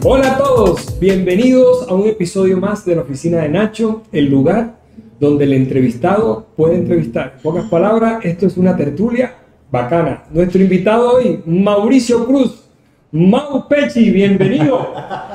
Hola a todos, bienvenidos a un episodio más de la oficina de Nacho, el lugar donde el entrevistado puede entrevistar. En pocas palabras, esto es una tertulia bacana. Nuestro invitado hoy, Mauricio Cruz. Mau Pechi, bienvenido.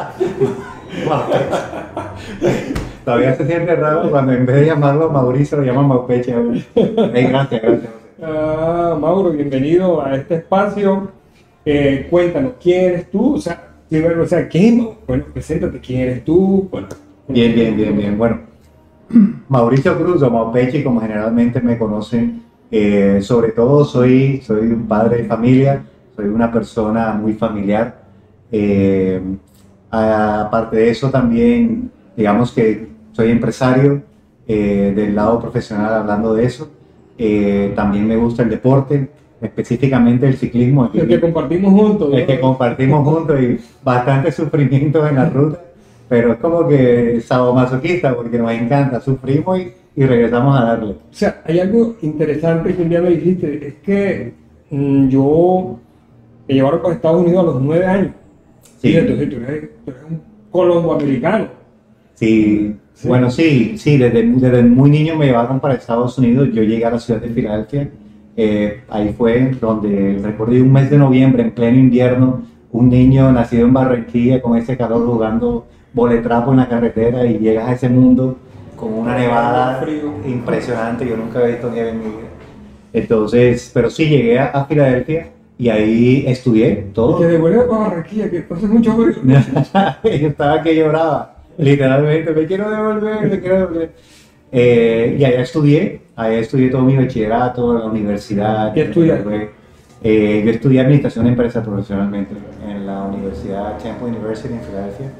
Todavía se siente raro cuando en vez de llamarlo Mauricio lo llaman Mau Pechi. Gracias. Mauro, bienvenido a este espacio. Cuéntanos, ¿quién eres tú? Primero, ¿quién? Bueno, preséntate, ¿quién eres tú? Bueno, Bien. Bueno, Mauricio Cruz o Mau Pechi, como generalmente me conocen, sobre todo soy un padre de familia, soy una persona muy familiar. Aparte de eso, también, digamos que soy empresario del lado profesional, hablando de eso. También me gusta el deporte, específicamente el ciclismo. El que compartimos juntos. El que compartimos juntos y bastante sufrimiento en la ruta, pero es como que sadomasoquista porque nos encanta, sufrimos y regresamos a darle. O sea, hay algo interesante que un día me dijiste, es que yo me llevaron para Estados Unidos a los 9 años. Sí. Y entonces tú eres un colomboamericano. Sí. Bueno, sí, desde muy niño me llevaron para Estados Unidos. Yo llegué a la ciudad de Filadelfia. Ahí fue donde recorrí un mes de noviembre en pleno invierno, un niño nacido en Barranquilla con ese calor jugando boletrapo en la carretera, y llegas a ese mundo con una nevada impresionante. Yo nunca había visto nieve en mi vida. Entonces, pero sí, llegué a Filadelfia y ahí estudié todo. Y que devuelve para Barranquilla, que hace mucho frío. Yo estaba que lloraba, literalmente, me quiero devolver. Y allá estudié todo mi bachillerato, la universidad. ¿Qué estudiaste? Yo estudié administración de empresas profesionalmente en la Universidad Temple University en Filadelfia.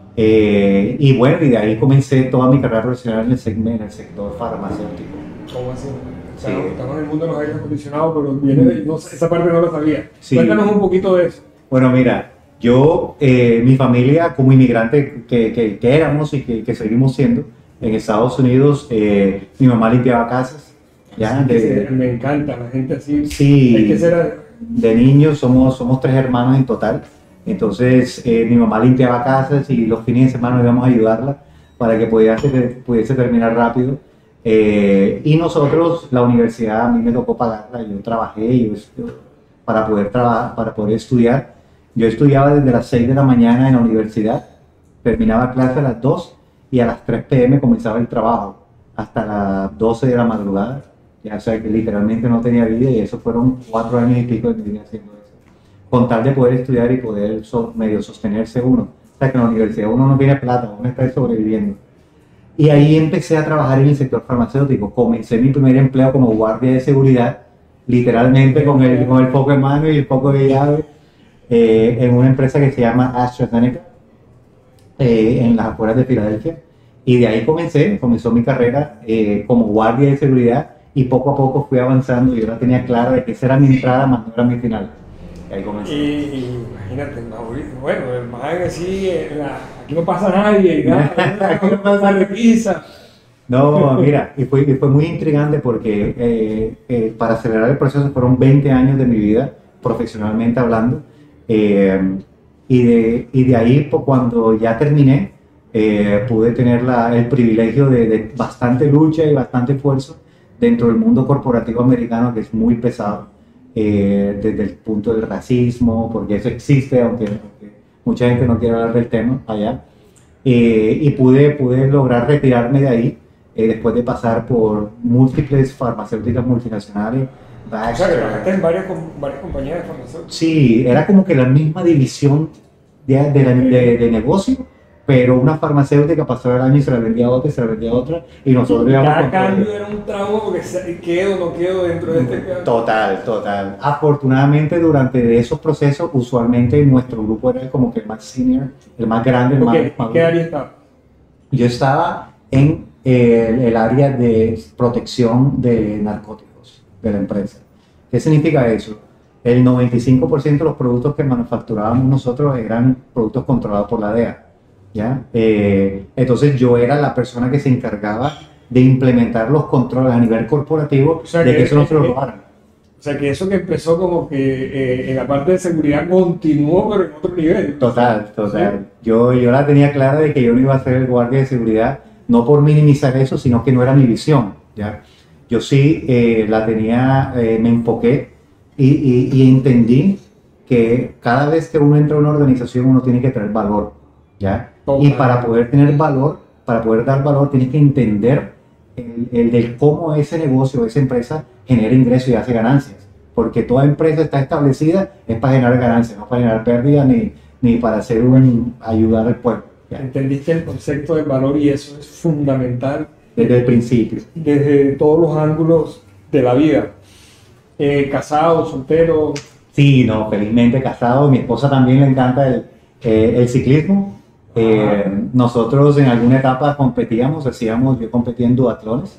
Y bueno, y de ahí comencé toda mi carrera profesional en el sector farmacéutico. ¿Cómo así? Sí. Estamos en el mundo de los aires acondicionados, pero viene de, no sé, esa parte no la sabía. Sí. Cuéntanos un poquito de eso. Bueno, mira, yo, mi familia como inmigrante que éramos y que seguimos siendo en Estados Unidos, mi mamá limpiaba casas. ¿Ya? Me encanta la gente así. Sí, hay que ser... de niños somos 3 hermanos en total. Entonces mi mamá limpiaba casas y los fines de semana íbamos a ayudarla para que pudiese terminar rápido. Y nosotros, la universidad, a mí me tocó pagarla. Yo trabajé para poder estudiar. Yo estudiaba desde las 6 de la mañana en la universidad, terminaba clase a las 2 y a las 3 p.m. comenzaba el trabajo hasta las 12 de la madrugada. Ya, o sea que literalmente no tenía vida, y eso fueron 4 años y pico de mi vida haciendo eso, con tal de poder estudiar y poder medio sostenerse uno. O sea que en la universidad uno no tiene plata, uno está sobreviviendo. Y ahí empecé a trabajar en el sector farmacéutico. Comencé mi primer empleo como guardia de seguridad, literalmente con el foco en mano y el foco de llave, en una empresa que se llama AstraZeneca, en las afueras de Filadelfia. Y de ahí comenzó mi carrera como guardia de seguridad, y poco a poco fui avanzando. Yo la tenía clara de que esa era mi entrada, más no era mi final. Y ahí comencé. Y imagínate, Mauricio, bueno, el man así, aquí no pasa nadie, aquí no pasa requisa. No, mira, y fue muy intrigante porque para acelerar el proceso fueron 20 años de mi vida, profesionalmente hablando. Y de ahí, cuando ya terminé, pude tener el privilegio de bastante lucha y bastante esfuerzo dentro del mundo corporativo americano, que es muy pesado, desde el punto del racismo, porque eso existe, aunque mucha gente no quiere hablar del tema allá. Y pude lograr retirarme de ahí, después de pasar por múltiples farmacéuticas multinacionales. O sea, que trabajaste en varias compañías de farmacéuticas. Sí, era como que la misma división de negocio, pero una farmacéutica pasó el año y se la vendía a otra, y nosotros íbamos cada con cambio todo. era un trauma porque quedo o no quedo dentro de este cambio. Total. Afortunadamente, durante esos procesos, usualmente nuestro grupo era como que el más senior, el más grande, el más maduro. ¿Qué área estaba? Yo estaba en el área de protección de narcóticos de la empresa. ¿Qué significa eso? El 95% de los productos que manufacturábamos nosotros eran productos controlados por la DEA. ¿Ya? Entonces yo era la persona que se encargaba de implementar los controles a nivel corporativo, o sea, de que eso no se lo robaran. O sea, que eso que empezó como que en la parte de seguridad continuó, pero en otro nivel. Total, total. Sí. Yo la tenía clara de que yo no iba a ser el guardia de seguridad, no por minimizar eso, sino que no era mi visión, ¿ya? Yo sí la tenía, me enfoqué y entendí que cada vez que uno entra a una organización uno tiene que traer valor, ¿ya? Total. Y para poder tener valor, para poder dar valor, tienes que entender el del cómo ese negocio, esa empresa genera ingresos y hace ganancias. Porque toda empresa está establecida es para generar ganancias, no para generar pérdidas ni para hacer ayudar al pueblo, ¿ya? Entendiste el concepto del valor y eso es fundamental Desde el principio. desde todos los ángulos de la vida. Casado, soltero. Sí, no, felizmente casado. Mi esposa también le encanta el ciclismo. Nosotros en alguna etapa competíamos, yo competí en duatlones.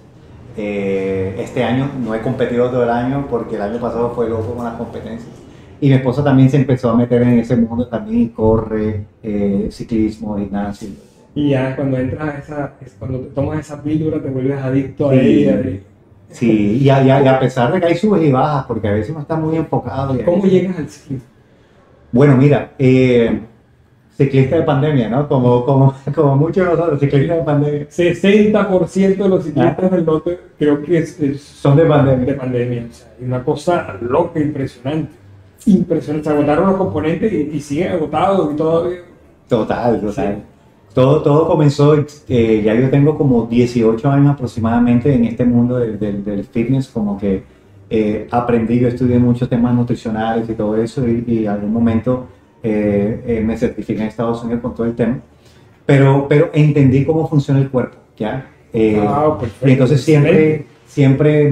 Este año no he competido todo el año porque el año pasado fue loco con las competencias. Y mi esposa también se empezó a meter en ese mundo también y corre, ciclismo, gimnasio. Y ya cuando entras cuando te tomas esa píldora te vuelves adicto a Sí. ella. Sí, y a pesar de que hay subes y bajas, porque a veces uno está muy enfocado. ¿Cómo llegas al ciclismo? Bueno, mira, ciclista de pandemia, ¿no? Como muchos de nosotros, ciclistas de pandemia. 60% de los ciclistas del norte creo que Son de pandemia. de pandemia. O sea, hay una cosa loca, impresionante. Impresionante. Se agotaron los componentes y siguen agotados y todavía. Total. Sí. Todo comenzó, ya yo tengo como 18 años aproximadamente en este mundo del fitness, como que aprendí, yo estudié muchos temas nutricionales y todo eso, y en algún momento me certifiqué en Estados Unidos con todo el tema, pero entendí cómo funciona el cuerpo, ¿ya? Perfecto. Y entonces siempre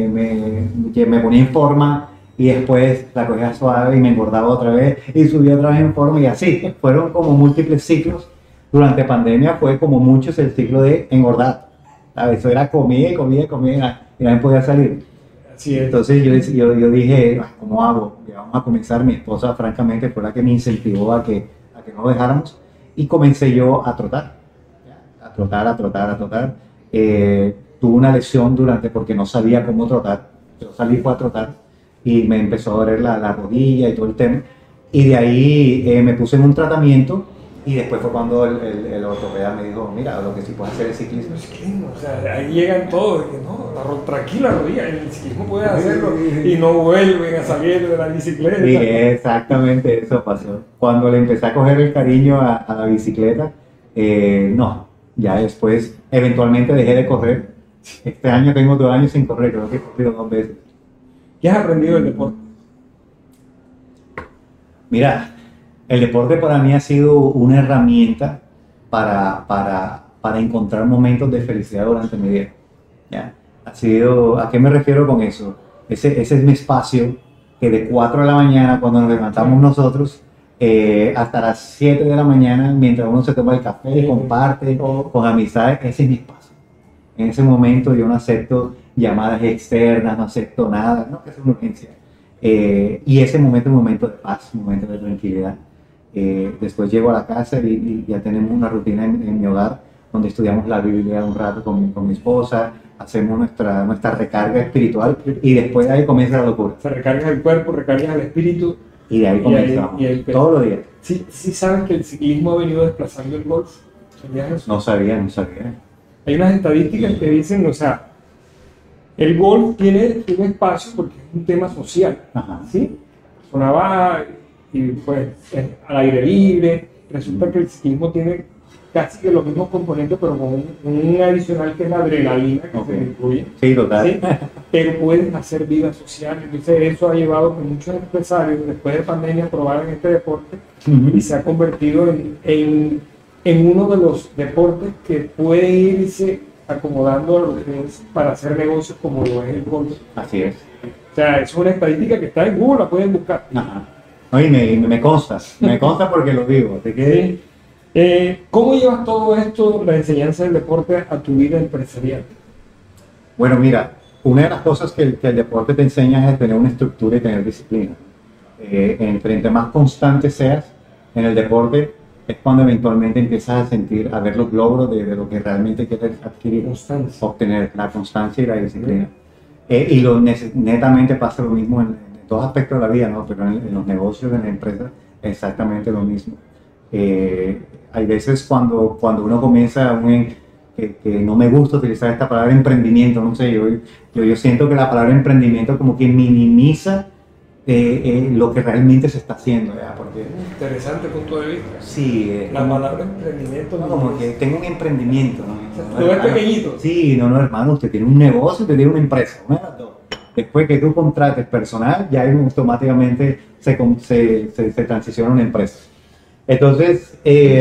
me ponía en forma y después la cogía suave y me engordaba otra vez y subía otra vez en forma y así, fueron como múltiples ciclos. Durante pandemia fue como muchos el ciclo de engordar, ¿sabes? Eso era comida y nadie podía salir. Así es. Entonces yo dije, ¿cómo hago? Ya vamos a comenzar. Mi esposa, francamente, fue la que me incentivó a que no dejáramos. Y comencé yo a trotar, ¿ya? A trotar. Tuve una lesión porque no sabía cómo trotar. Yo salí fue a trotar y me empezó a doler la rodilla y todo el tema. Y de ahí me puse en un tratamiento. Y después fue cuando el ortopeda me dijo, mira, lo que sí puedes hacer es ciclismo. O sea, ahí llegan todos, que no, tranquila rodilla, el ciclismo puede hacerlo y no vuelven a salir de la bicicleta. Sí, exactamente eso pasó. Cuando le empecé a coger el cariño a la bicicleta, no, ya después eventualmente dejé de correr. Este año tengo 2 años sin correr, creo que he corrido 2 veces. ¿Qué has aprendido del deporte? Mira, el deporte para mí ha sido una herramienta para encontrar momentos de felicidad durante mi vida, ¿ya? ¿A qué me refiero con eso? Ese es mi espacio que de 4 de la mañana, cuando nos levantamos nosotros, hasta las 7 de la mañana, mientras uno se toma el café y comparte con amistades, ese es mi espacio. En ese momento yo no acepto llamadas externas, no acepto nada, no que es una urgencia. Y ese momento es un momento de paz, un momento de tranquilidad. Después llego a la casa y ya tenemos una rutina en mi hogar donde estudiamos la Biblia un rato con mi esposa, hacemos nuestra recarga espiritual y después de ahí comienza la locura. Se recargas el cuerpo, recargas el espíritu. Y de ahí comenzamos, todos los días. Sí, sabes que el ciclismo ha venido desplazando el golf. ¿Sabías eso? No sabía. Hay unas estadísticas que dicen, o sea, el golf tiene un espacio porque es un tema social. Ajá. ¿Sí? La persona va y pues es al aire libre. Resulta que el ciclismo tiene casi que los mismos componentes, pero con un adicional que es la adrenalina que se le incluye. Sí, total. ¿Sí? Pero pueden hacer vida social. Entonces eso ha llevado a que muchos empresarios después de pandemia probaran este deporte y se ha convertido en uno de los deportes que puede irse acomodando a lo que es para hacer negocios como lo es el golf. Así es. O sea, es una estadística que está en Google, la pueden buscar. Ajá. No, y me consta porque lo vivo. Así que... Sí. ¿Cómo llevas todo esto, la enseñanza del deporte, a tu vida empresarial? Bueno, mira, una de las cosas que el deporte te enseña es tener una estructura y tener disciplina. Entre más constante seas en el deporte, es cuando eventualmente empiezas a ver los logros de lo que realmente quieres adquirir, Constancia. obtener la constancia y la disciplina. Netamente pasa lo mismo en todos aspectos de la vida, ¿no? Pero en los negocios, en la empresa, exactamente lo mismo. Hay veces cuando uno comienza que no me gusta utilizar esta palabra emprendimiento, no sé, yo siento que la palabra emprendimiento como que minimiza lo que realmente se está haciendo, ¿ya? Porque, Interesante punto de vista. sí, La palabra emprendimiento. no, como que tengo un emprendimiento, ¿no? O sea, todo es pequeñito. Sí, no, hermano, usted tiene un negocio, usted tiene una empresa, una de las dos. Después que tú contrates personal, ya automáticamente se transiciona a una empresa. Entonces,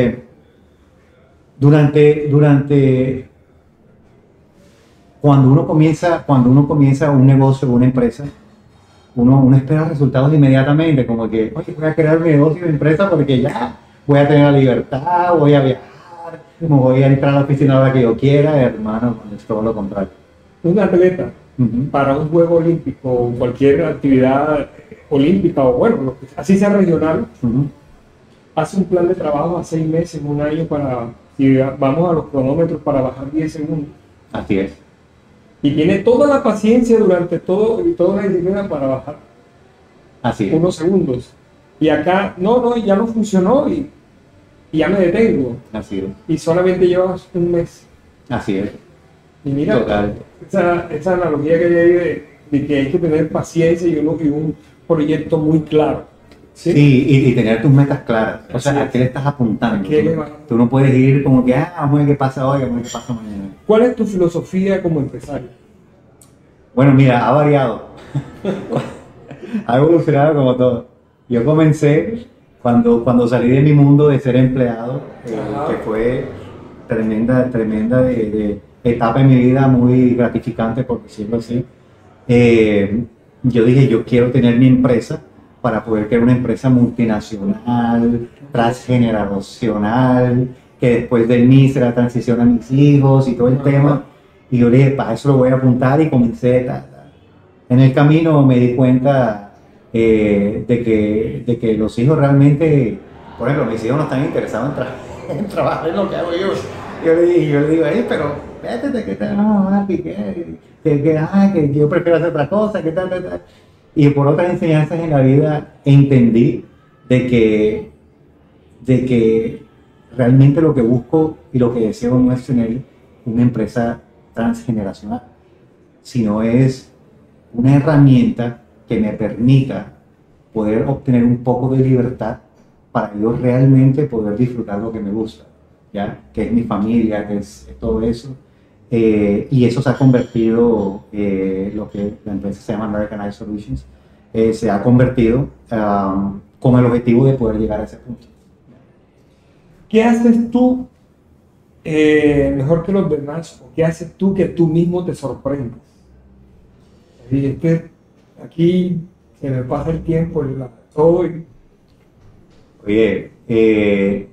cuando uno comienza un negocio o una empresa, uno espera resultados inmediatamente, como que, oye, voy a crear un negocio o empresa porque ya voy a tener la libertad, voy a viajar, me voy a entrar a la oficina a la hora que yo quiera, hermano, es todo lo contrario. Un atleta Ujú. para un juego olímpico o cualquier actividad olímpica o bueno, así sea regional, Ujú. hace un plan de trabajo a 6 meses, un año para, si vamos a los cronómetros, para bajar 10 segundos. Así es. Y tiene toda la paciencia durante todo y toda la disciplina para bajar Así es. unos segundos. Y acá, no, ya no funcionó y ya me detengo. Así es. Y solamente llevas un mes. Así es. Y mira, Total. esa analogía que hay ahí de que hay que tener paciencia y un proyecto muy claro. Sí, ¿Sí? y tener tus metas claras. O sea, Así ¿a es. qué le estás apuntando? ¿A qué le vas? Tú no puedes ir como que, vamos a ver qué pasa hoy, vamos a ver qué pasa mañana. ¿Cuál es tu filosofía como empresario? Bueno, mira, ha variado. Ha evolucionado como todo. Yo comencé cuando salí de mi mundo de ser empleado, Ajá. que fue tremenda de etapa en mi vida, muy gratificante, por decirlo así. Yo dije, yo quiero tener mi empresa para poder crear una empresa multinacional, transgeneracional, que después de mí será transición a mis hijos y todo el Ajá. tema. Y yo le dije, para eso lo voy a apuntar y comencé. En el camino me di cuenta de que los hijos realmente, por ejemplo, mis hijos no están interesados en trabajar en lo que hago yo. Yo le digo, pero vete, que tal, no, papi, que yo prefiero hacer otra cosa, que tal. Y por otras enseñanzas en la vida entendí de que realmente lo que busco y lo que deseo no es tener una empresa transgeneracional, sino es una herramienta que me permita poder obtener un poco de libertad para yo realmente poder disfrutar lo que me gusta, ¿ya? Que es mi familia, que es todo eso. Y eso se ha convertido, lo que la empresa se llama Americanized Solutions, se ha convertido con el objetivo de poder llegar a ese punto. ¿Qué haces tú mejor que los demás? ¿O qué haces tú que tú mismo te sorprendes? Y aquí se me pasa el tiempo, todo. Oye,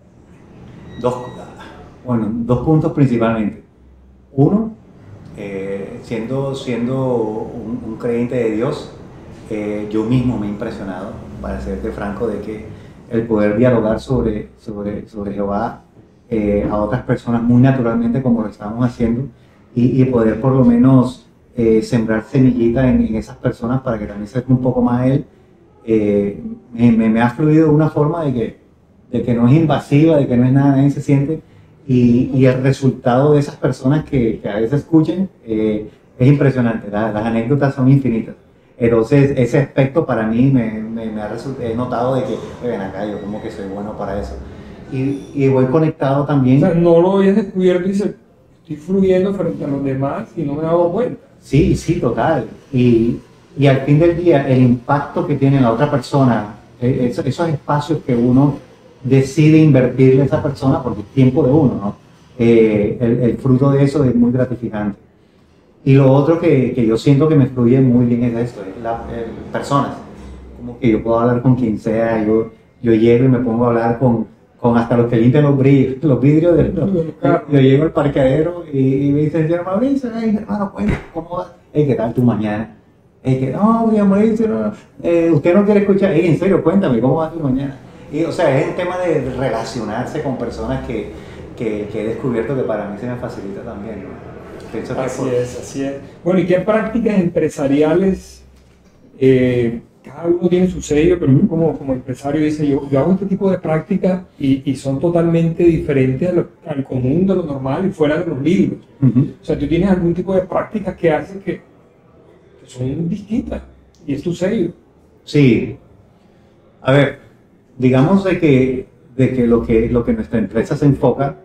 dos puntos principalmente. Uno, siendo un creyente de Dios, yo mismo me he impresionado, para serte franco, de que el poder dialogar sobre Jehová a otras personas muy naturalmente como lo estamos haciendo y poder por lo menos sembrar semillita en esas personas para que también se acerquen un poco más a Él, me ha fluido de una forma de que no es invasiva, de que no es nada, nadie se siente. Y el resultado de esas personas que a veces escuchen es impresionante, las anécdotas son infinitas. Entonces ese aspecto para mí he notado de que, ven acá, yo como que soy bueno para eso. Y voy conectado también. O sea, no lo habías descubierto y dices, estoy fluyendo frente a los demás y no me he dado cuenta. Sí, total. Y al fin del día, el impacto que tiene la otra persona, esos espacios que uno decide invertirle a esa persona porque es tiempo de uno, ¿no? El fruto de eso es muy gratificante. Y lo otro que yo siento que me fluye muy bien es esto, es personas. Como que yo puedo hablar con quien sea, yo llego y me pongo a hablar con hasta los que limpian los vidrios yo llego al parqueadero y me dicen, señor Mauricio, hey, hermano, ¿cómo va? Hey, ¿qué tal tu mañana? Hey, que no, señor Mauricio, usted no quiere escuchar, hey, en serio, cuéntame, ¿cómo va tu mañana? Y, o sea, es el tema de relacionarse con personas que he descubierto que para mí se me facilita también, ¿no? Pienso que Así es. Bueno, ¿y qué prácticas empresariales? Cada uno tiene su sello, pero uno como empresario dice, yo hago este tipo de prácticas y son totalmente diferentes al común, de lo normal y fuera de los libros. O sea, tú tienes algún tipo de prácticas que hacen que son distintas y es tu sello. Sí. A ver, digamos de que lo que nuestra empresa se enfoca,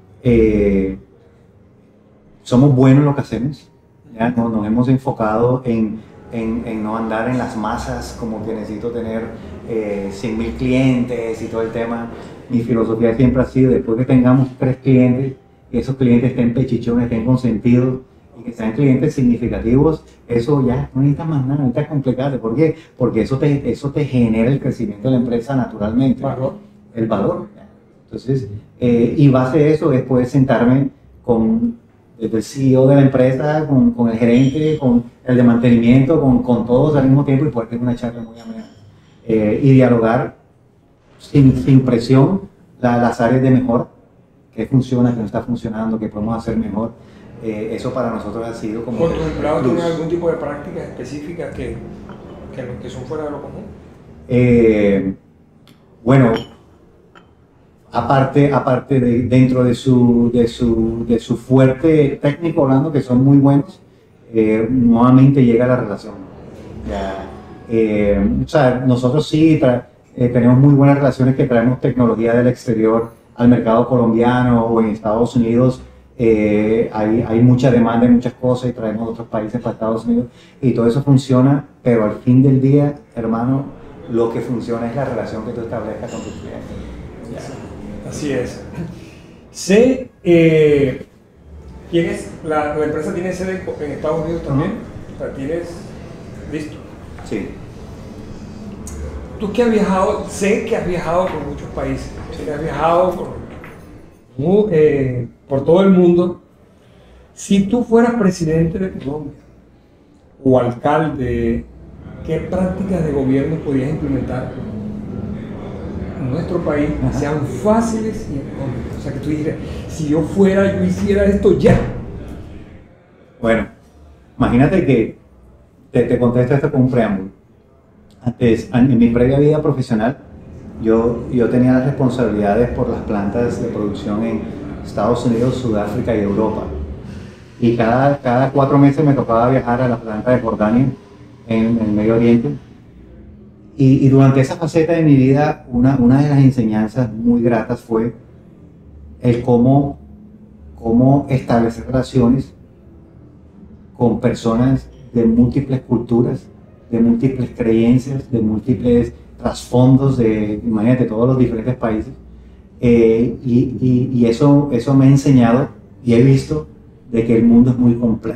somos buenos en lo que hacemos. ¿Ya? Nos hemos enfocado en no andar en las masas, como que necesito tener 100.000 clientes y todo el tema. Mi filosofía siempre ha sido, después que tengamos 3 clientes, que esos clientes estén pechichones, estén consentidos y que sean clientes significativos, eso ya no necesitas más nada, no necesitas complicarte. ¿Por qué? Porque eso te genera el crecimiento de la empresa naturalmente. Valor. El valor. Entonces, y base de eso es poder sentarme desde el CEO de la empresa, con el gerente, con el de mantenimiento, con todos al mismo tiempo y poder tener una charla muy amena. Y dialogar sin presión las áreas de mejora, qué funciona, qué no está funcionando, qué podemos hacer mejor. Eso para nosotros ha sido como... ¿Con tus empleados tienen algún tipo de prácticas específicas que son fuera de lo común? Bueno, aparte dentro de su fuerte técnico hablando, que son muy buenos, nuevamente llega la relación. O sea, nosotros sí tenemos muy buenas relaciones, que traemos tecnología del exterior al mercado colombiano o en Estados Unidos. Hay mucha demanda en muchas cosas y traemos de otros países para Estados Unidos y todo eso funciona, pero al fin del día, hermano, lo que funciona es la relación que tú establezcas con tus clientes. Así es. La empresa tiene sede en Estados Unidos también. O sea, tienes... Listo. Sí. Tú que has viajado, sé que has viajado por muchos países. Sé que has viajado por todo el mundo. Si tú fueras presidente de Colombia o alcalde, ¿qué prácticas de gobierno podías implementar en nuestro país que sean fáciles y económicas? O sea, que tú dijeras, si yo fuera, yo hiciera esto ya. Bueno, imagínate que te contesto esto con un preámbulo. Antes, en mi previa vida profesional, yo tenía las responsabilidades por las plantas de producción en Estados Unidos, Sudáfrica y Europa. Y cada 4 meses me tocaba viajar a la planta de Jordania en el Medio Oriente. Y durante esa faceta de mi vida, una de las enseñanzas muy gratas fue el cómo establecer relaciones con personas de múltiples culturas, de múltiples creencias, de múltiples trasfondos, imagínate, todos los diferentes países. Y eso me ha enseñado y he visto de que el mundo es muy complejo.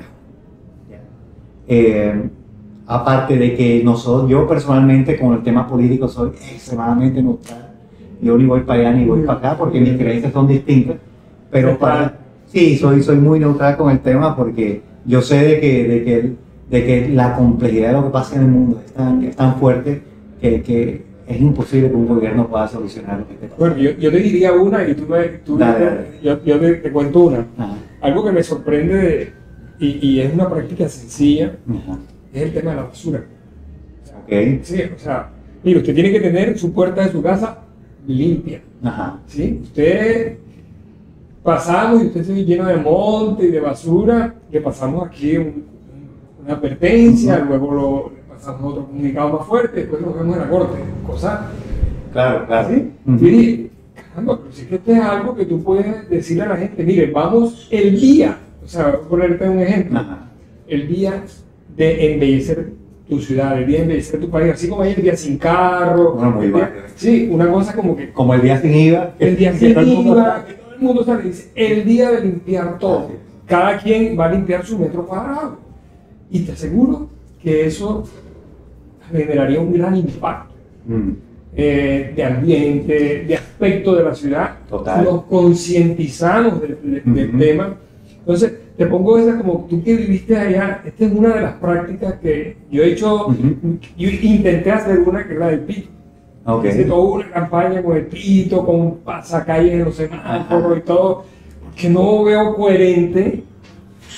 Aparte de que yo personalmente con el tema político soy extremadamente neutral. Yo ni voy para allá ni voy para acá porque mis creencias son distintas. Pero sí, soy muy neutral con el tema porque yo sé de que la complejidad de lo que pasa en el mundo es tan fuerte que es imposible que un gobierno pueda solucionar lo que te pasa. Bueno, yo te diría una y Dale. yo te cuento una. Ajá. Algo que me sorprende y es una práctica sencilla, Ajá. es el tema de la basura. Okay. Sí, o sea, mire, usted tiene que tener su puerta de su casa limpia. Ajá. ¿Sí? Usted pasamos y usted se ve lleno de monte y de basura, le pasamos aquí una advertencia, luego le pasamos otro comunicado más fuerte, después nos vemos en la corte. Cosa. Claro. ¿Sí? Y caramba, pero si es que esto es algo que tú puedes decirle a la gente, mire, vamos el día, o sea, voy a ponerte un ejemplo, Ajá. el día de embellecer tu ciudad, el día de embellecer tu país, así como hay el día sin carro. Bueno, muy válido. Sí, una cosa como que... Como el día sin IVA. El día que sin todo el mundo IVA, sabe. que todo el mundo sabe, dice, el día de limpiar todo. Cada quien va a limpiar su metro cuadrado. Y te aseguro que eso generaría un gran impacto de ambiente, de aspecto de la ciudad. Total. Nos concientizamos del tema. Entonces, te pongo esa como tú que viviste allá. Esta es una de las prácticas que yo he hecho. Yo intenté hacer una que es la del pito. Okay. Hice toda una campaña con el pito, con pasacalles en los semáforos y todo, porque no veo coherente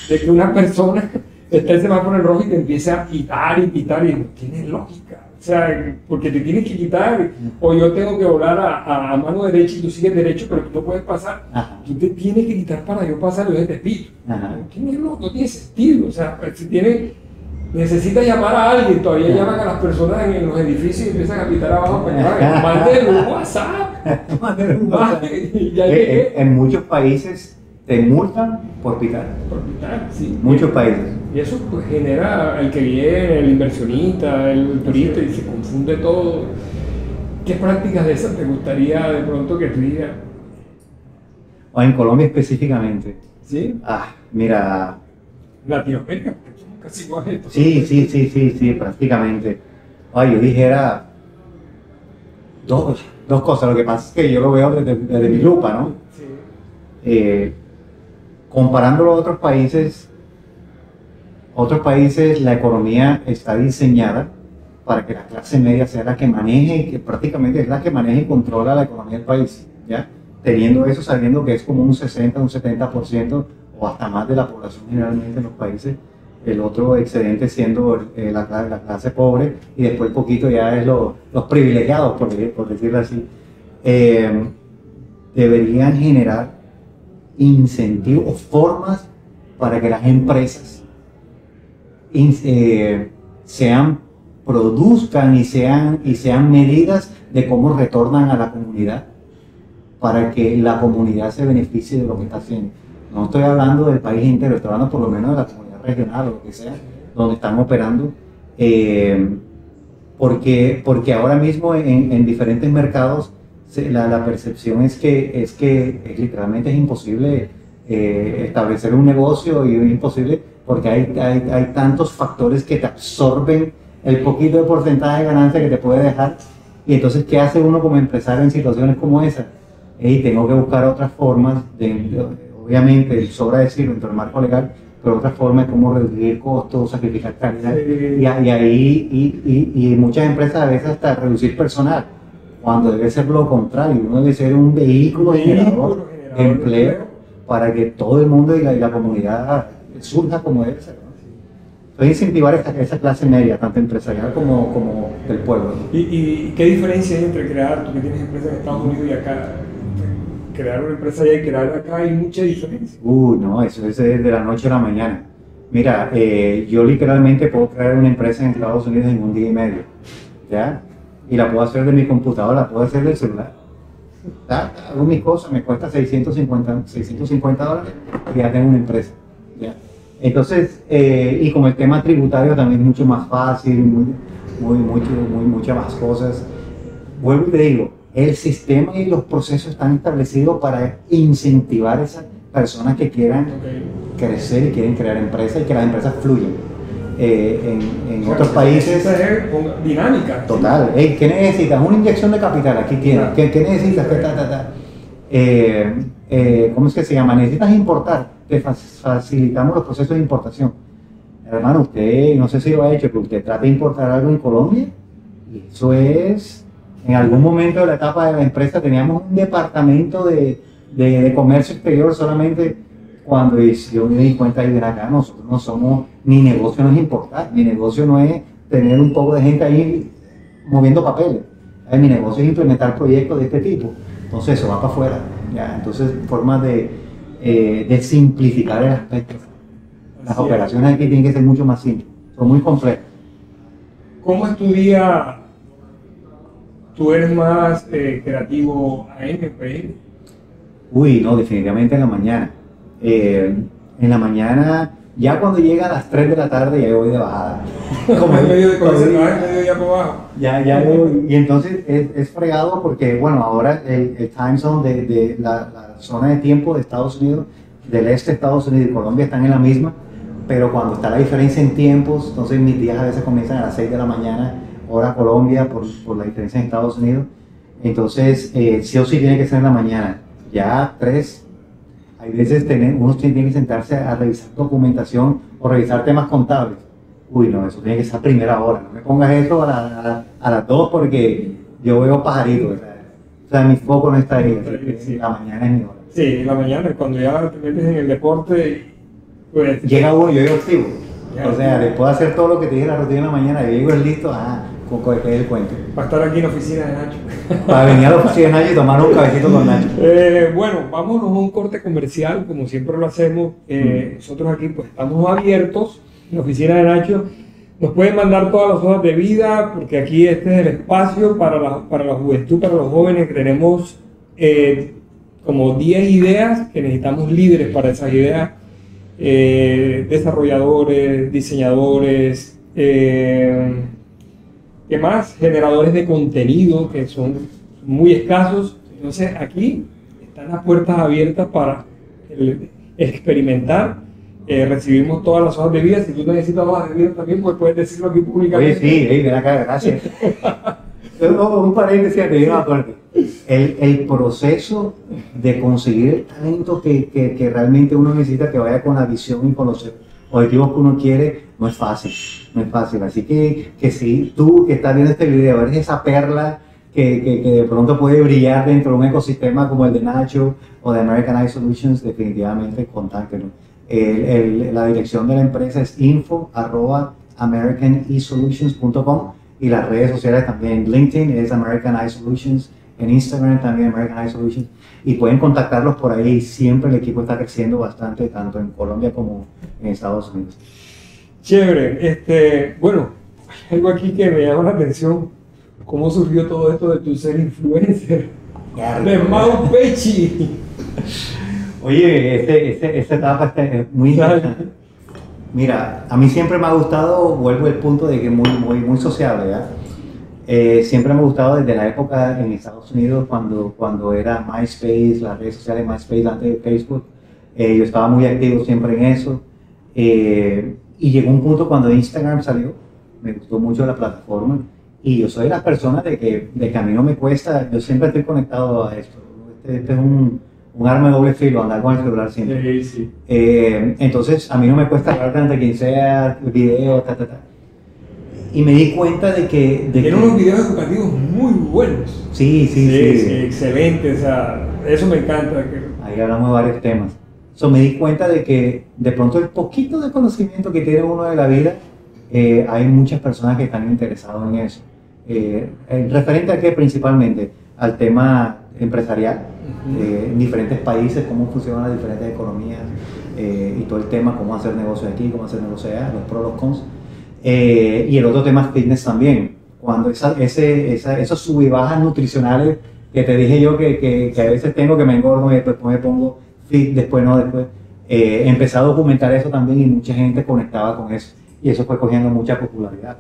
de que una persona esté el semáforo en rojo y te empiece a pitar y pitar y no tiene lógica. O sea, porque te tienes que quitar, o yo tengo que volar a mano derecha y tú sigues derecho, pero tú no puedes pasar. Ajá. Tú te tienes que quitar para yo pasar y yo te pito. Ajá. No tiene sentido. O sea, si necesitas llamar a alguien, todavía llaman a las personas en los edificios y empiezan a pitar abajo para que manden un WhatsApp. Manden un WhatsApp. Ya llegué. En muchos países te multan por pitar. Por pitar, sí. Muchos países. Y eso pues genera el que viene, el inversionista, el turista, y se confunde todo. ¿Qué prácticas de esas te gustaría de pronto que tú digas? O en Colombia específicamente. ¿Sí? Mira. Latinoamérica, porque somos casi iguales. Sí, prácticamente. Yo dijera dos cosas. Lo que pasa es que yo lo veo desde mi lupa, ¿no? Sí. Comparándolo a otros países la economía está diseñada para que la clase media sea la que maneje, que prácticamente es la que maneja y controla la economía del país, ¿ya? Teniendo eso, sabiendo que es como un 60, un 70% o hasta más de la población generalmente en los países, el otro excedente siendo la clase pobre y después poquito ya es los privilegiados, por decirlo así. Deberían generar incentivos, formas para que las empresas produzcan y sean medidas de cómo retornan a la comunidad para que la comunidad se beneficie de lo que está haciendo. No estoy hablando del país entero, estoy hablando por lo menos de la comunidad regional o lo que sea, donde están operando, porque ahora mismo en diferentes mercados la percepción es que literalmente es imposible establecer un negocio y es imposible porque hay tantos factores que te absorben el poquito de porcentaje de ganancia que te puede dejar. Y entonces, ¿qué hace uno como empresario en situaciones como esa? Tengo que buscar otras formas, obviamente, sobra decirlo dentro del marco legal, pero otras formas como reducir costos, sacrificar calidad. Y muchas empresas a veces hasta reducir personal, cuando debe ser lo contrario. Uno debe ser un vehículo generador de empleo para que todo el mundo y la comunidad surja como debe ser, ¿no? Entonces, incentivar esa clase media, tanto empresarial como del pueblo, ¿no? ¿Y qué diferencia hay entre crear, tú que tienes empresa en Estados Unidos y acá, crear una empresa allá y crear acá? Hay mucha diferencia. No, eso es de la noche a la mañana. Mira, yo literalmente puedo crear una empresa en Estados Unidos en un día y medio, ¿ya? Y la puedo hacer de mi computadora, la puedo hacer del celular. Hago mis cosas, me cuesta $650 y ya tengo una empresa, ¿ya? Entonces, y como el tema tributario también es mucho más fácil, muchas más cosas. Vuelvo y te digo, el sistema y los procesos están establecidos para incentivar a esas personas que quieran crecer y quieren crear empresas y que las empresas fluyan. En otros países... Dinámica. Total. ¿Qué necesitas? Una inyección de capital, aquí tienes. ¿Qué necesitas? ¿Cómo es que se llama? Necesitas importar. Te facilitamos los procesos de importación. Hermano, usted, no sé si lo ha hecho, pero usted trata de importar algo en Colombia y eso es, en algún momento de la etapa de la empresa teníamos un departamento de comercio exterior solamente cuando yo me di cuenta y ven acá, nosotros no somos, mi negocio no es importar, mi negocio no es tener un poco de gente ahí moviendo papeles, mi negocio es implementar proyectos de este tipo, entonces eso va para afuera, ¿ya? Entonces formas de simplificar el aspecto. Las operaciones aquí tienen que ser mucho más simples, son muy complejas. ¿Cómo es tu día? ¿Tú eres más creativo AM, PM? No, definitivamente en la mañana. En la mañana, ya cuando llega a las 3 de la tarde, ya voy de bajada. Como el mediodía por abajo. Ya voy, y entonces es fregado porque, bueno, ahora el time zone de la zona de tiempo de Estados Unidos, del este de Estados Unidos y Colombia están en la misma, pero cuando está la diferencia en tiempos, entonces mis días a veces comienzan a las 6 de la mañana, hora Colombia, por la diferencia en Estados Unidos. Entonces, sí o sí tiene que ser en la mañana. Ya 3, hay veces uno tiene que sentarse a revisar documentación o revisar temas contables. No, eso tiene que ser a primera hora. No me pongas eso a las 2 porque yo veo pajaritos. O sea, mi foco no está ahí. La mañana es mi hora. Sí, la mañana, cuando ya te metes en el deporte, Pues, llega uno, yo llego activo. Ya, O sea, después de hacer todo lo que te dije en la rutina de la mañana, yo llego listo, con que es el cuento. para estar aquí en la oficina de Nacho. Para venir a la oficina de Nacho y tomar un cabecito con Nacho. Bueno, vámonos a un corte comercial, como siempre lo hacemos. Nosotros aquí pues estamos abiertos en la oficina de Nacho. Nos pueden mandar todas las hojas de vida, porque aquí este es el espacio para la juventud, para los jóvenes. Tenemos como 10 ideas que necesitamos líderes para esas ideas. Desarrolladores, diseñadores, ¿qué más? Generadores de contenido que son muy escasos. Entonces aquí están las puertas abiertas para experimentar. Recibimos todas las hojas de vida. Si tú necesitas hojas de vida también, pues puedes decirlo aquí públicamente. Oye, sí, ven acá, gracias. Un paréntesis que yo me acuerdo. El proceso de conseguir el talento que realmente uno necesita, que vaya con la visión y con los objetivos que uno quiere, no es fácil, no es fácil. Así que si tú que estás viendo este video eres esa perla que de pronto puede brillar dentro de un ecosistema como el de Nacho o de American Eye Solutions, definitivamente contáctenos. La dirección de la empresa es info@americanesolutions.com y las redes sociales también. LinkedIn es American Eye Solutions, en Instagram también American Eye Solutions, y pueden contactarlos por ahí. Siempre el equipo está creciendo bastante, tanto en Colombia como en Estados Unidos. Chévere. Bueno, hay algo aquí que me llama la atención. ¿Cómo surgió todo esto de tu ser influencer? De Mau Pechi. Oye, esta etapa es muy interesante. Mira, a mí siempre me ha gustado, vuelvo al punto de que muy sociable, ¿verdad? Siempre me ha gustado desde la época en Estados Unidos, cuando era MySpace, las redes sociales MySpace antes de Facebook. Yo estaba muy activo siempre en eso. Y llegó un punto cuando Instagram salió, me gustó mucho la plataforma. Y yo soy de las personas de que a mí no me cuesta, yo siempre estoy conectado a esto. Este es un arma de doble filo, andar con el celular siempre. Sí. Entonces, a mí no me cuesta hablar ante quien sea, video, Y me di cuenta de que... Tiene unos videos educativos muy buenos. Sí, excelente. O sea, eso me encanta. Ahí hablamos de varios temas. Me di cuenta de que de pronto el poquito de conocimiento que tiene uno de la vida, hay muchas personas que están interesadas en eso. Referente a qué principalmente, al tema empresarial, en diferentes países, cómo funcionan las diferentes economías y todo el tema, cómo hacer negocios aquí, cómo hacer negocios allá, los pros, los cons. Y el otro tema es fitness también. Cuando esos sub y bajas nutricionales que te dije yo que a veces tengo, que me engordo y después me pongo fit, después no, después. Empecé a documentar eso también y mucha gente conectaba con eso. Y eso fue cogiendo mucha popularidad.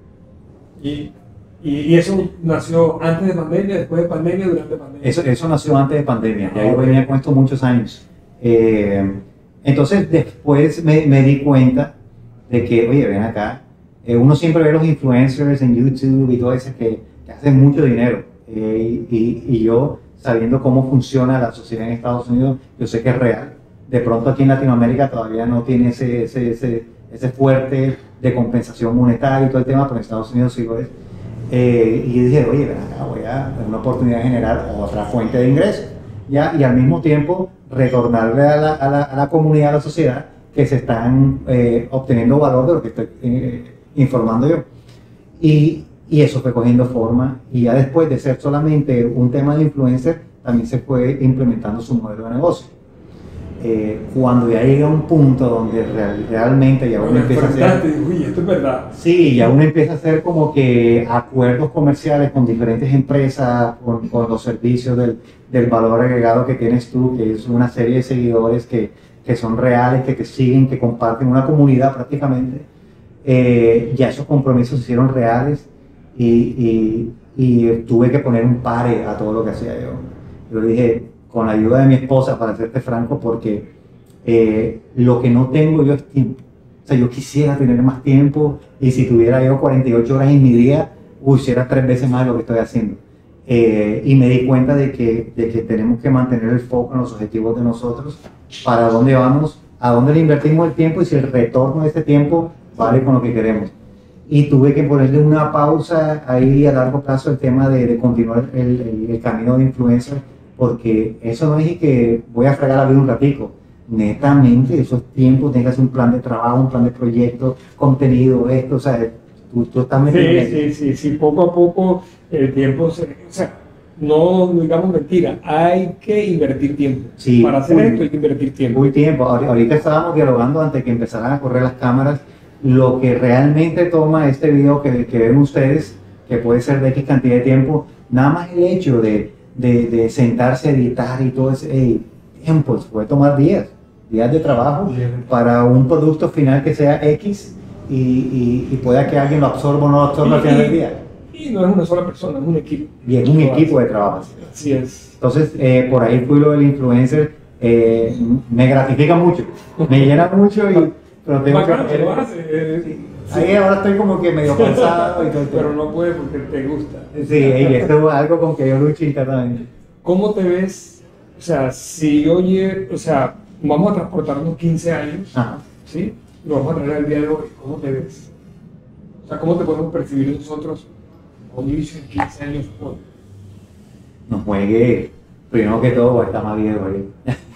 ¿Y eso nació antes de pandemia, después de pandemia, durante pandemia? Eso nació antes de pandemia, ya yo venía con esto muchos años. Entonces después me di cuenta de que, oye, ven acá, uno siempre ve los influencers en YouTube y todo eso que hacen mucho dinero. Y yo, sabiendo cómo funciona la sociedad en Estados Unidos, yo sé que es real. De pronto aquí en Latinoamérica todavía no tiene ese fuerte de compensación monetaria y todo el tema, pero en Estados Unidos sí lo es. Y dije, oye, ven acá, voy a tener una oportunidad de generar otra fuente de ingresos, ¿ya? Y al mismo tiempo retornarle a la comunidad, a la sociedad, que se están obteniendo valor de lo que estoy informando yo. Y eso fue cogiendo forma, y ya después de ser solamente un tema de influencer, también se fue implementando su modelo de negocio. Cuando ya llega un punto donde realmente ya uno empieza a hacer... Uy, esto es verdad. Sí, ya uno empieza a hacer como que acuerdos comerciales con diferentes empresas, con los servicios del valor agregado que tienes tú, que es una serie de seguidores que son reales, que te siguen, que comparten una comunidad prácticamente. Ya esos compromisos se hicieron reales y tuve que poner un pare a todo lo que hacía yo. Yo le dije, con la ayuda de mi esposa, para serte franco, porque lo que no tengo yo es tiempo. O sea, yo quisiera tener más tiempo, y si tuviera yo 48 horas en mi día, hiciera 3 veces más de lo que estoy haciendo. Y me di cuenta de que tenemos que mantener el foco en los objetivos de nosotros, para dónde vamos, a dónde le invertimos el tiempo y si el retorno de ese tiempo vale con lo que queremos. Y tuve que ponerle una pausa ahí a largo plazo el tema de continuar el camino de influencer, porque eso no es que voy a fregar la vida un ratico. netamente esos tiempos, tengas un plan de trabajo, un plan de proyecto, contenido, esto, o sea, tú estás metido en eso. Sí, poco a poco el tiempo o sea, no digamos mentira, hay que invertir tiempo. Sí, Para hacer esto hay que invertir tiempo. Muy tiempo. Ahorita estábamos dialogando antes que empezaran a correr las cámaras, lo que realmente toma este video que ven ustedes, que puede ser de X cantidad de tiempo, nada más el hecho de sentarse a editar y todo ese tiempo, puede tomar días de trabajo para un producto final que sea X y pueda que alguien lo absorba o no lo absorba al final del día. Y no es una sola persona, es un equipo. Y es un equipo de trabajo. Así es. Entonces, por ahí fui lo del influencer, me gratifica mucho, me llena mucho, pero tengo Bacano, que... lo hace. Sí. Ahí ahora estoy como que medio cansado y todo. Pero no puede porque te gusta. Sí, esto es algo con que yo lucho internamente. ¿Cómo te ves? O sea, si oye, o sea, vamos a transportarnos 15 años, Ajá. ¿sí? Lo vamos a traer al día de hoy. ¿Cómo te ves? O sea, ¿cómo te podemos percibir nosotros, Mauricio, en 15 años hoy? No juegue, primero que todo, está más viejo ahí.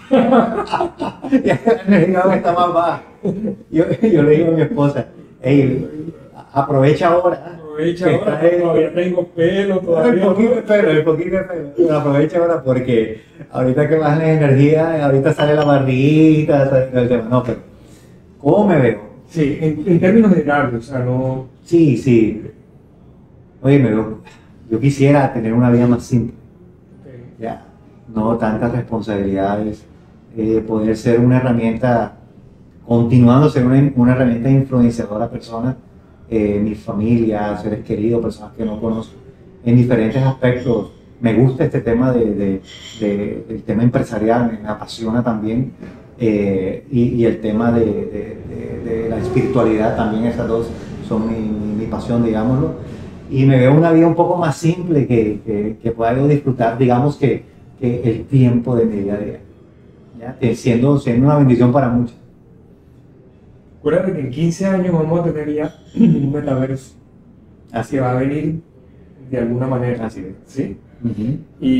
Ya la energía está más baja. Yo le digo a mi esposa, hey, aprovecha ahora. Aprovecha ahora, todavía tengo pelo, todavía. El poquito de pelo. Pero aprovecha ahora porque ahorita que bajan la energía, ahorita sale la barriguita, sale el tema. No, pero ¿cómo me veo? Sí, en términos generales, o sea, no... Sí. Oye, me veo, yo quisiera tener una vida más simple. Ya, no tantas responsabilidades, poder ser una herramienta, continuando ser una herramienta influenciadora a personas, mi familia, seres queridos, personas que no conozco, en diferentes aspectos. Me gusta este tema el tema empresarial, me apasiona también, y el tema de la espiritualidad también, esas dos son mi pasión, digámoslo. Y me veo una vida un poco más simple que pueda yo disfrutar, digamos que el tiempo de mi día a día, ¿ya? Siendo una bendición para muchos. Acuérdate que en 15 años vamos a tener ya un metaverso Así que va a venir de alguna manera. Así es. ¿Sí? Uh-huh.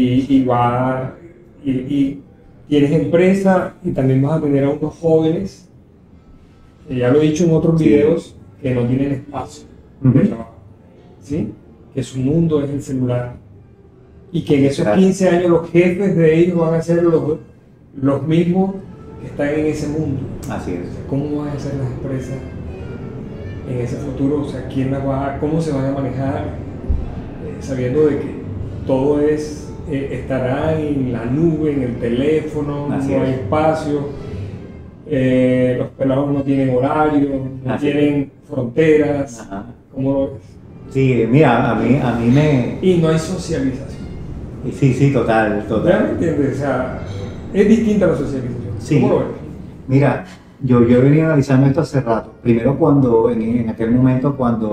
Y tienes empresa y también vas a tener a unos jóvenes, que ya lo he dicho en otros videos, que no tienen espacio de trabajo. ¿Sí? Que su mundo es el celular y que en esos 15 años los jefes de ellos van a ser los mismos que están en ese mundo. Así es. ¿Cómo van a ser las empresas en ese futuro? O sea, ¿cómo se van a manejar? Sabiendo de que todo estará en la nube, en el teléfono, no hay espacio, los pelados no tienen horario, no tienen fronteras. Ajá. ¿Cómo lo ves? Sí, mira, a mí me... Y no hay socialización. Sí, total. ¿Ya me entiendes? O sea, es distinta la socialización. Sí. ¿Cómo lo ves? Mira, yo he venido analizando esto hace rato. Primero en aquel momento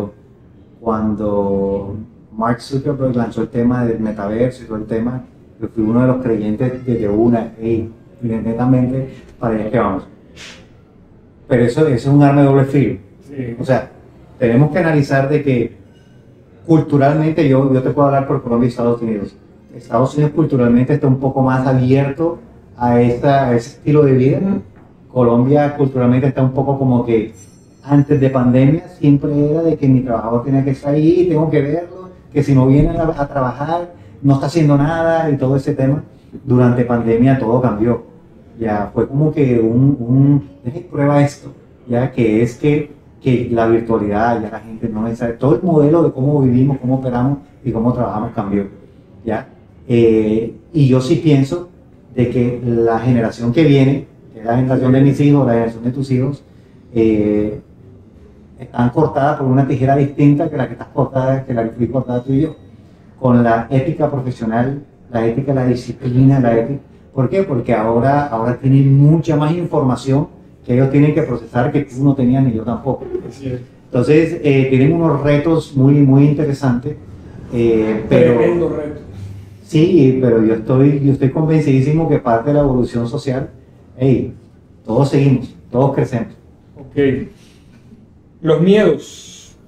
cuando Mark Zuckerberg lanzó el tema del metaverso y todo el tema, yo fui uno de los creyentes desde netamente para allá que vamos. Pero eso es un arma de doble filo. Sí. O sea, tenemos que analizar de que culturalmente, yo te puedo hablar por Colombia y Estados Unidos. Estados Unidos culturalmente está un poco más abierto a ese estilo de vida. Colombia culturalmente está un poco como que antes de pandemia siempre era de que mi trabajador tenía que estar ahí, tengo que verlo, que si no viene a trabajar no está haciendo nada y todo ese tema. Durante pandemia todo cambió. Ya fue como que deje prueba esto, ya que es que la virtualidad, ya la gente no sabe, todo el modelo de cómo vivimos, cómo operamos y cómo trabajamos cambió, ¿ya? Y yo sí pienso de que la generación que viene, que es la generación de mis hijos, la generación de tus hijos, están cortadas por una tijera distinta que la que estás cortada, que la que fui cortada tú y yo, con la ética profesional, la ética, la disciplina, la ética. ¿Por qué? Porque ahora tienen mucha más información que ellos tienen que procesar que tú no tenías ni yo tampoco. Entonces, tienen unos retos muy interesantes, pero... Tremendo reto. Sí, pero yo estoy convencidísimo que parte de la evolución social, todos seguimos, todos crecemos. Ok. Los miedos.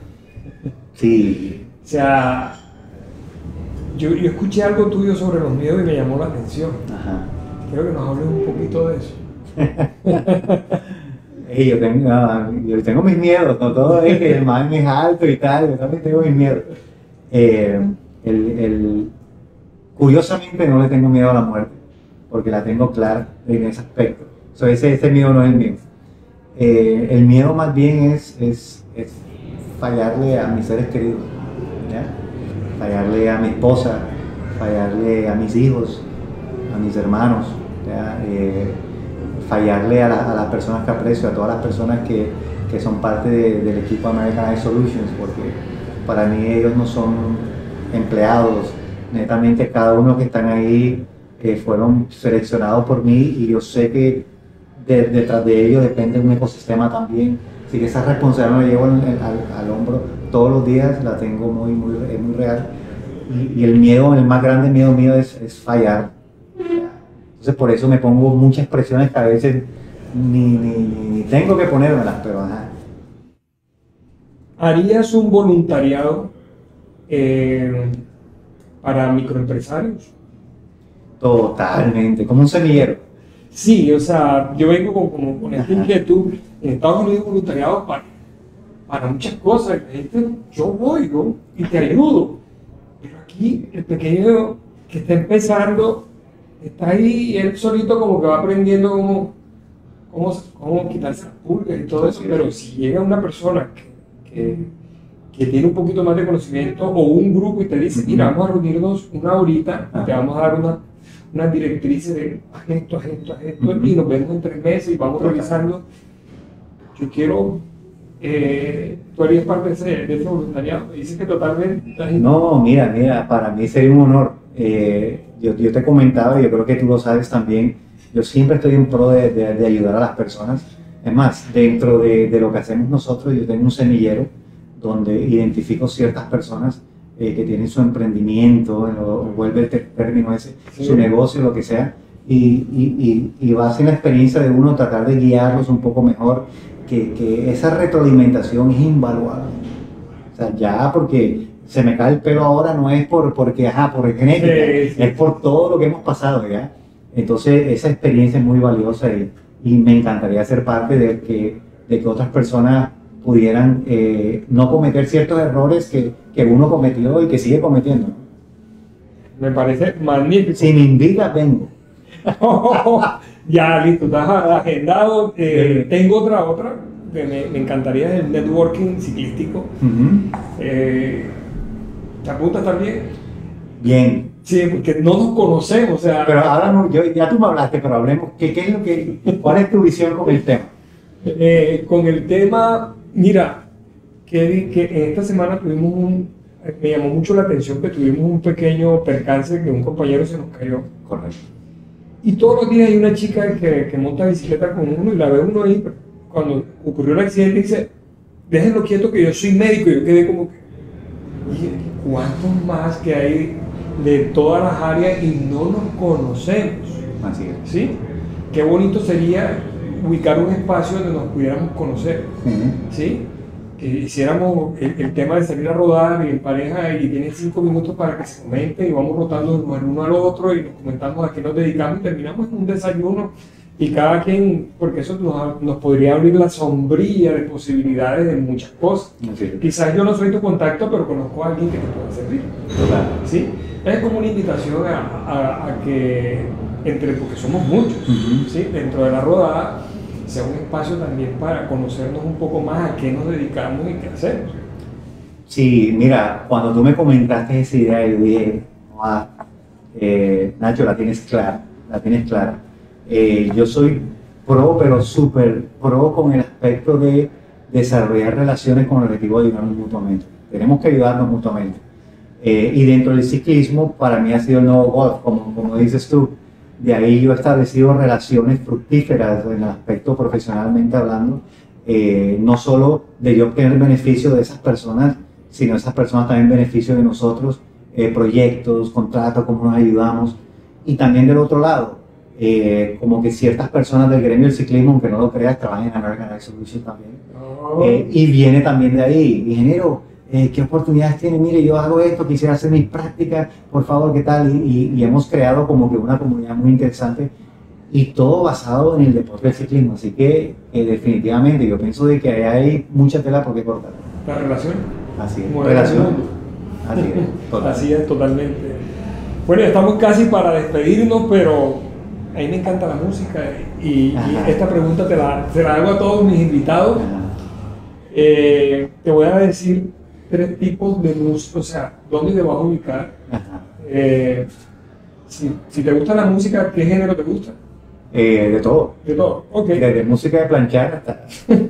Sí. O sea, yo escuché algo tuyo sobre los miedos y me llamó la atención. Ajá. Quiero que nos hables un poquito de eso. Y yo tengo mis miedos, no todo es que el man es alto y tal, yo también tengo mis miedos. Curiosamente no le tengo miedo a la muerte, porque la tengo clara en ese aspecto. Ese miedo no es el mío. El miedo más bien es fallarle a mis seres queridos, ¿ya? Fallarle a mi esposa, fallarle a mis hijos, a mis hermanos, ¿ya? Fallarle a las personas que aprecio, a todas las personas que son parte del equipo American Eye Solutions, porque para mí ellos no son empleados, netamente cada uno que están ahí fueron seleccionados por mí y yo sé que detrás de ellos depende un ecosistema también, así que esa responsabilidad me la llevo al hombro todos los días, la tengo es muy real y el miedo, el más grande miedo mío es fallar. Entonces por eso me pongo muchas presiones que a veces ni tengo que ponérmelas, pero ajá. ¿Harías un voluntariado para microempresarios? Totalmente, como un semillero. Sí, o sea, yo vengo con esta inquietud. En Estados Unidos voluntariado para muchas cosas. Yo voy, ¿no? Y te ayudo. Pero aquí el pequeño que está empezando está ahí y él solito como que va aprendiendo cómo quitarse las pulgas y todo eso. Pero si llega una persona que tiene un poquito más de conocimiento o un grupo y te dice, mira, vamos a reunirnos una horita y te vamos a dar unas directrices de haz esto, y nos vemos en 3 meses y vamos revisando. Yo quiero, tú harías parte de ese voluntariado. Me dices que totalmente. No, mira, para mí sería un honor. Yo te comentaba, y yo creo que tú lo sabes también, yo siempre estoy en pro de ayudar a las personas. Es más, dentro de lo que hacemos nosotros, yo tengo un semillero donde identifico ciertas personas que tienen su emprendimiento, vuelve el término ese, sí, su negocio, lo que sea, y va a ser la experiencia de uno tratar de guiarlos un poco mejor, que esa retroalimentación es invaluable. O sea, ya porque se me cae el pelo ahora no es por genética, sí, sí, es por todo lo que hemos pasado, ¿ya? Entonces esa experiencia es muy valiosa y me encantaría ser parte de que otras personas pudieran no cometer ciertos errores que uno cometió y que sigue cometiendo. Me parece magnífico. Si me invitas, vengo. Ya, listo, estás agendado. Tengo otra que me encantaría, el networking ciclístico. ¿Te apuntas también? Bien. Sí, porque no nos conocemos, o sea... Pero ahora no, ya tú me hablaste, pero hablemos, ¿cuál es tu visión con el tema? Con el tema, mira, que en esta semana me llamó mucho la atención que tuvimos un pequeño percance que un compañero se nos cayó. Correcto. Y todos los días hay una chica que monta bicicleta con uno y la ve uno ahí, cuando ocurrió el accidente dice, déjenlo quieto que yo soy médico, y yo quedé como que, ¿cuántos más que hay de todas las áreas y no nos conocemos? Así es. ¿Sí? Qué bonito sería ubicar un espacio donde nos pudiéramos conocer, ¿sí? Que hiciéramos el tema de salir a rodar y en pareja y tienen 5 minutos para que se comenten y vamos rotando el uno al otro y nos comentamos a qué nos dedicamos y terminamos en un desayuno y cada quien, porque eso nos podría abrir la sombrilla de posibilidades de muchas cosas. Sí. Quizás yo no soy tu contacto, pero conozco a alguien que te pueda servir. Total. ¿Sí? Es como una invitación a que, porque somos muchos, ¿sí? Dentro de la rodada, sea un espacio también para conocernos un poco más a qué nos dedicamos y qué hacemos. Sí, mira, cuando tú me comentaste esa idea, yo dije, Nacho, la tienes clara. Yo soy pro, pero súper pro con el aspecto de desarrollar relaciones con el objetivo de ayudarnos mutuamente. Tenemos que ayudarnos mutuamente. Y dentro del ciclismo, para mí ha sido el nuevo golf, como dices tú. De ahí yo he establecido relaciones fructíferas en el aspecto profesionalmente hablando, no solo de yo obtener beneficio de esas personas, sino esas personas también beneficio de nosotros, proyectos, contratos, cómo nos ayudamos. Y también del otro lado, como que ciertas personas del gremio del ciclismo, aunque no lo creas, trabajan en American Eye Solutions también. Y viene también de ahí, ingeniero, ¿qué oportunidades tiene? Mire, yo hago esto, quisiera hacer mis prácticas, por favor, ¿qué tal? Y hemos creado como que una comunidad muy interesante y todo basado en el deporte del ciclismo. Así que definitivamente yo pienso de que hay mucha tela por qué cortar. La relación. Así es. Como Relación. mundo. Así es. Total. Así es, totalmente. Bueno, estamos casi para despedirnos, pero a mí me encanta la música y esta pregunta se la hago a todos mis invitados. Te voy a decir 3 tipos de música, o sea, ¿dónde te vas a ubicar? Si te gusta la música, ¿qué género te gusta? De todo. De todo, ok. Desde música de planchar hasta...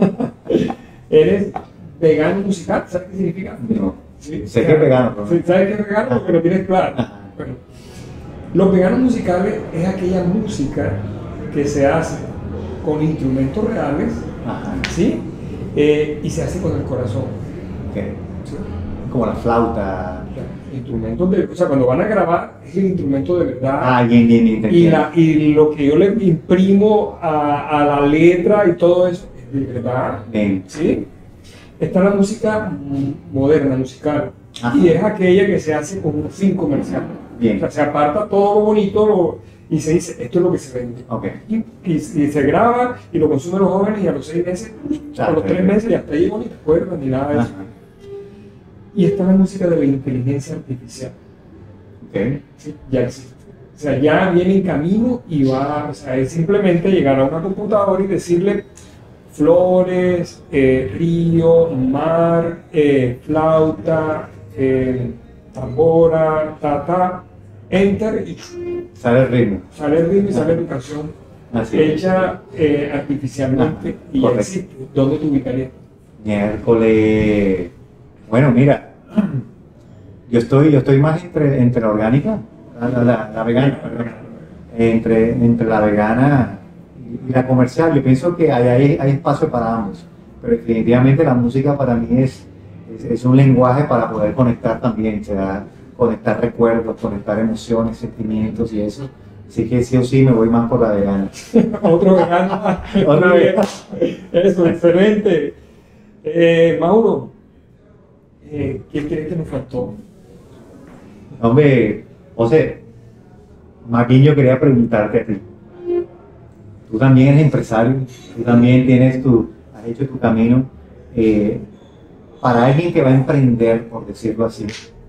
¿Eres vegano musical? ¿Sabes qué significa? No. ¿Sí? Sé que es vegano. ¿Sabes qué es vegano? Porque lo tienes claro. Bueno, los veganos musicales es aquella música que se hace con instrumentos reales, ¿sí? Y se hace con el corazón. Okay. ¿Sí? Como la flauta. Instrumentos o sea, cuando van a grabar es el instrumento de verdad. Bien. Y lo que yo le imprimo a la letra y todo eso es de verdad. Bien. ¿Sí? Está la música moderna, musical. Ajá. Y es aquella que se hace con un fin comercial. Bien. O sea, se aparta todo lo bonito y se dice, esto es lo que se vende. Okay. Y se graba y lo consumen los jóvenes y a los 6 meses, a los 3 meses ya está ahí ni te acuerdas ni nada de eso. Ajá. Y está la música de la inteligencia artificial. Okay. Sí, ya existe. O sea, ya viene en camino y va, o sea, es simplemente llegar a una computadora y decirle flores, río, mar, flauta, tambora, enter y Sale el ritmo. sale el ritmo y sale tu canción hecha artificialmente y ya existe. ¿Dónde te ubicarías? Miércoles. Bueno, mira, yo estoy más entre la orgánica, la vegana, entre la vegana y la comercial. Yo pienso que hay espacio para ambos, pero definitivamente la música para mí es un lenguaje para poder conectar también, o sea, conectar recuerdos, conectar emociones, sentimientos y eso. Así que sí o sí me voy más por la vegana. Otro vegano. Otra vez. Eso, excelente. Mauro, ¿qué crees que nos faltó? Hombre, José, más bien yo quería preguntarte a ti. Tú también eres empresario, tú también has hecho tu camino. Para alguien que va a emprender, por decirlo así,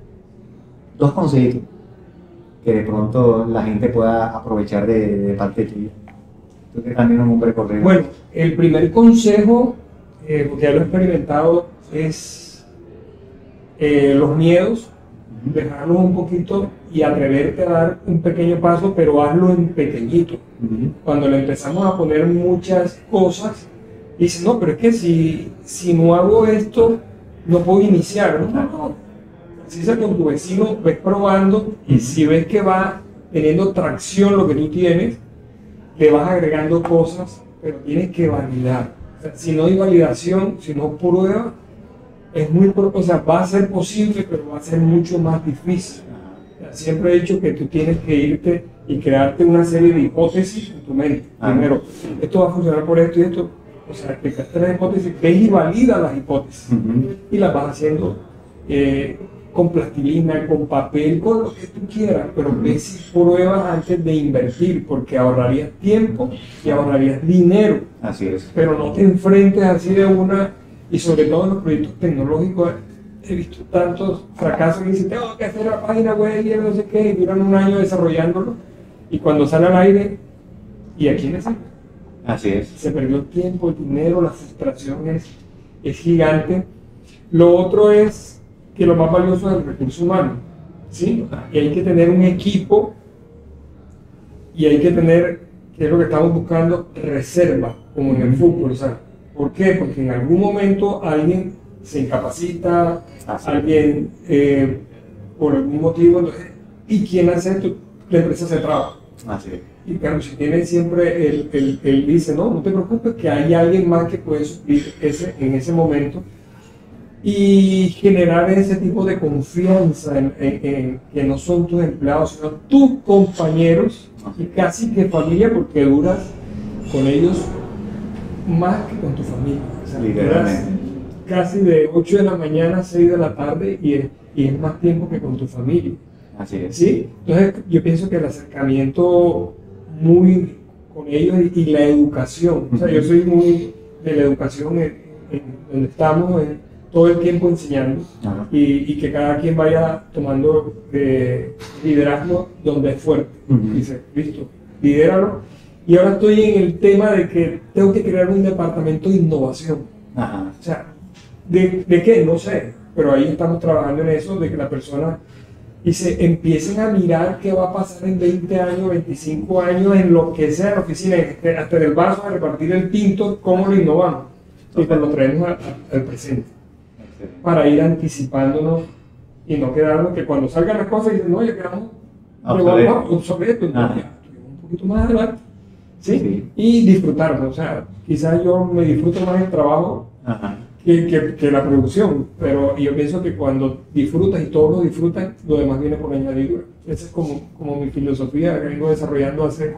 2 consejos que de pronto la gente pueda aprovechar de parte tuya. Tú que también eres un hombre correcto. Bueno, el primer consejo, porque ya lo he experimentado, es los miedos, dejarlos un poquito y atreverte a dar un pequeño paso, pero hazlo en pequeñito. Cuando le empezamos a poner muchas cosas, dices, no, pero es que si no hago esto, no puedo iniciar. No. Así sea con tu vecino, ves probando y si ves que va teniendo tracción lo que tú tienes, le vas agregando cosas, pero tienes que validar. O sea, si no hay validación, si no prueba, va a ser posible, pero va a ser mucho más difícil. O sea, siempre he dicho que tú tienes que irte y crearte una serie de hipótesis en tu mente. Primero, esto va a funcionar por esto y esto. O sea, te creas las hipótesis, ves y valida las hipótesis. Y las vas haciendo con plastilina, con papel, con lo que tú quieras, pero ves y pruebas antes de invertir, porque ahorrarías tiempo y ahorrarías dinero. Así es. Pero no te enfrentes así de una, y sobre todo en los proyectos tecnológicos, he visto tantos fracasos que dicen, tengo que hacer la página web y no sé qué, y duran un año desarrollándolo, y cuando sale al aire, ¿y a quién es? Así es. Se perdió el tiempo, el dinero, la frustración es gigante. Lo otro es que lo más valioso es el recurso humano, ¿sí? Y hay que tener un equipo y hay que tener, que es lo que estamos buscando, reserva, como en el fútbol. O sea, ¿por qué? Porque en algún momento alguien se incapacita, alguien por algún motivo, entonces, ¿y quién hace esto? La empresa se traba. Así es. Y claro, si tiene siempre, él dice, no te preocupes, que hay alguien más que puede suplir en ese momento. Y generar ese tipo de confianza en que no son tus empleados, sino tus compañeros y casi que familia, porque duras con ellos más que con tu familia. O sea, duras casi de 8 de la mañana a 6 de la tarde y es más tiempo que con tu familia. Así es. ¿Sí? Entonces yo pienso que el acercamiento con ellos y la educación. O sea, yo soy muy de la educación en donde estamos todo el tiempo enseñando y que cada quien vaya tomando liderazgo donde es fuerte. Dice, listo, lidéralo. Y ahora estoy en el tema de que tengo que crear un departamento de innovación. O sea, ¿de qué? No sé, pero ahí estamos trabajando en eso, de que la persona empiecen a mirar qué va a pasar en 20 años, 25 años, en lo que sea en la oficina, hasta en el vaso, a repartir el tinto, cómo lo innovamos y pues lo traemos al presente, para ir anticipándonos y no quedarnos que cuando salgan las cosas dicen, no, ya quedamos obsoletos, un poquito más adelante, ¿sí? Y disfrutarlo. O sea, quizás yo me disfruto más el trabajo que la producción, pero yo pienso que cuando disfrutas y todos lo disfrutan, lo demás viene por añadidura. Esa es como mi filosofía que vengo desarrollando hace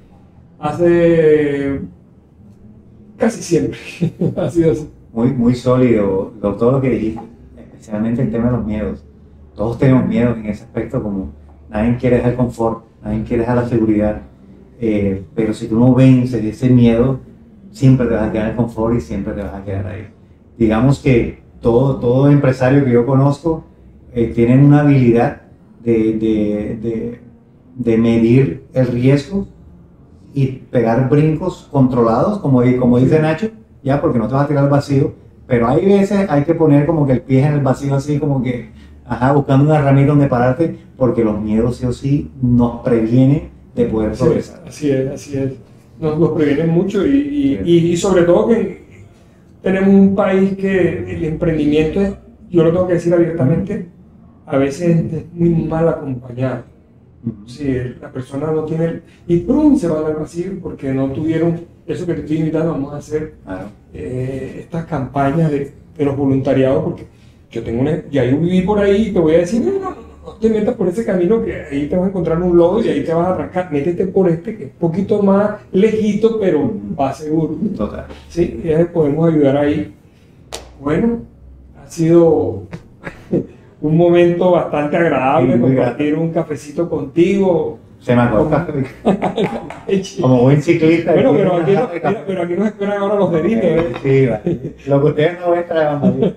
casi siempre. Ha sido así. Muy sólido todo lo que dijiste, especialmente el tema de los miedos. Todos tenemos miedos en ese aspecto, como nadie quiere dejar el confort, nadie quiere dejar la seguridad, pero si tú no vences ese miedo, siempre te vas a quedar en el confort y siempre te vas a quedar ahí. Digamos que todo empresario que yo conozco tienen una habilidad de medir el riesgo y pegar brincos controlados, como dice Nacho, ya, porque no te vas a tirar al vacío, pero hay veces hay que poner como que el pie en el vacío, así como que, buscando una herramienta donde pararte, porque los miedos sí o sí nos previenen de poder progresar. Así es. Nos previenen mucho y sobre todo que tenemos un país que el emprendimiento es, yo lo tengo que decir abiertamente, a veces es muy mal acompañado. Si la persona no tiene, y ¡prum!, se va al vacío porque no tuvieron eso que te estoy invitando. Vamos a hacer estas campañas de los voluntariados, porque yo viví por ahí y te voy a decir, no te metas por ese camino, que ahí te vas a encontrar un lodo y ahí te vas a arrancar. Métete por que es un poquito más lejito, pero va seguro. Total. Sí, podemos ayudar ahí. Bueno, ha sido un momento bastante agradable compartir un cafecito contigo. Se me acabó el café. Como buen ciclista. Bueno, pero aquí nos esperan ahora los deditos. Sí, vale. Lo que ustedes no ven trae.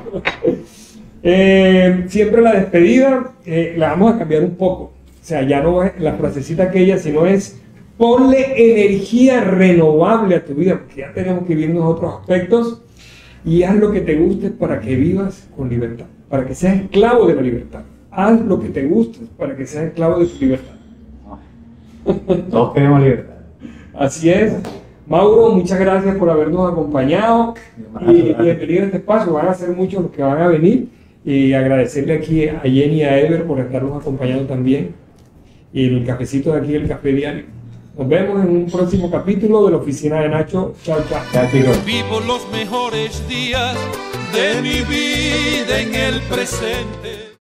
Siempre la despedida la vamos a cambiar un poco. O sea, ya no es la frasecita aquella, sino es ponle energía renovable a tu vida, porque ya tenemos que vivir otros aspectos, y haz lo que te guste para que vivas con libertad, para que seas esclavo de la libertad. Haz lo que te guste para que seas esclavo de tu libertad. Todos queremos libertad. Así es. Mauro, muchas gracias por habernos acompañado y bienvenido a este espacio. Van a ser muchos los que van a venir, y agradecerle aquí a Jenny y a Ever por estarnos acompañando también, y el cafecito de aquí, el Café Diario. Nos vemos en un próximo capítulo de la Oficina de Nacho. Chao, chao. Chao, chicos. Vivo los mejores días de mi vida en el presente.